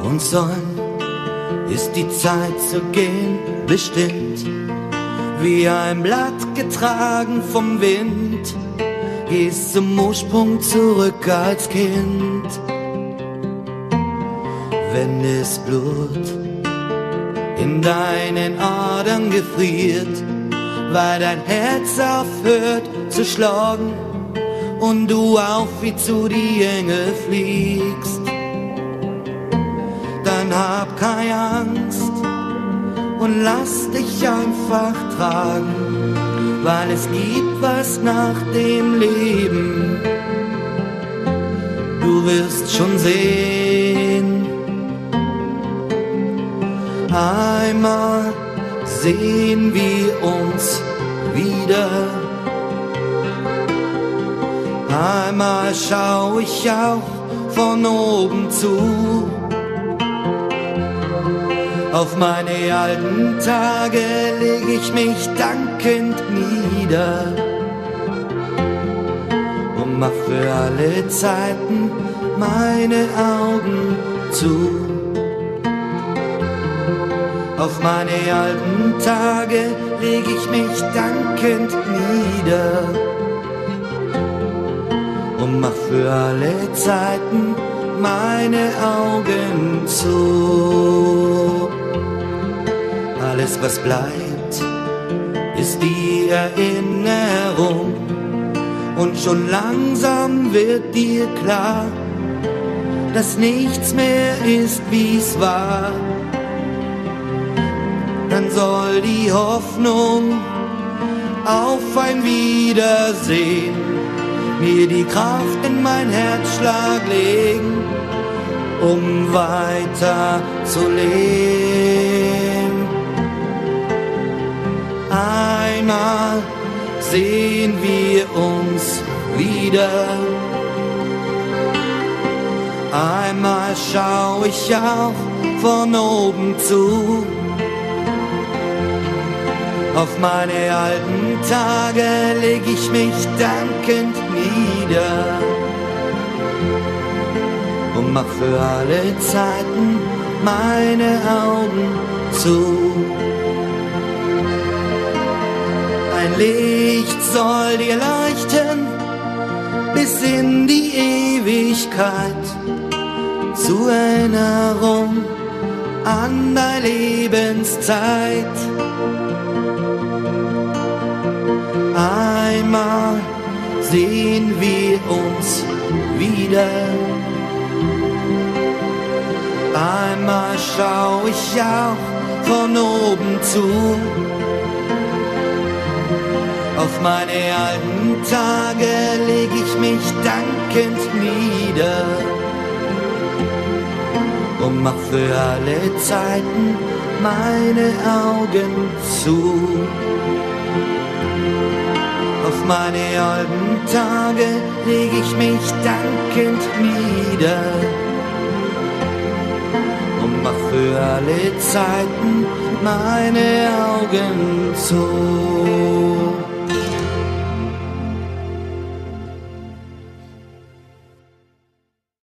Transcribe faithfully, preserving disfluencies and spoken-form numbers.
und sonn ist die Zeit zu gehen bestimmt. Wie ein Blatt getragen vom Wind, gehst zum Ursprung zurück als Kind. Wenn das Blut in deinen Adern gefriert, weil dein Herz aufhört zu schlagen und du auf wie zu die Engel fliegst, dann hab keine Angst und lass dich einfach tragen, weil es gibt was nach dem Leben. Du wirst schon sehen, einmal sehen wir uns wieder. Einmal schau ich auch von oben zu auf meine alten Tage, leg ich mich dankend nieder und mach für alle Zeiten meine Augen zu. Auf meine alten Tage leg ich mich dankend nieder und mach für alle Zeiten meine Augen zu. Alles, was bleibt, ist die Erinnerung, und schon langsam wird dir klar, dass nichts mehr ist, wie's war. Dann soll die Hoffnung auf ein Wiedersehen mir die Kraft in mein Herzschlag legen, um weiter zu leben. Einmal sehen wir uns wieder, einmal schau ich auch von oben zu auf meine alten Tage, leg ich mich dankend nieder und mach für alle Zeiten meine Augen zu. Ein Licht soll dir leuchten bis in die Ewigkeit, zur Erinnerung an deine Lebenszeit. Einmal sehen wir uns wieder, einmal schau ich auch von oben zu auf meine alten Tage, leg ich mich dankend nieder und mach für alle Zeiten meine Augen zu. Auf meine alten Tage leg ich mich dankend nieder und mach für alle Zeiten meine Augen zu.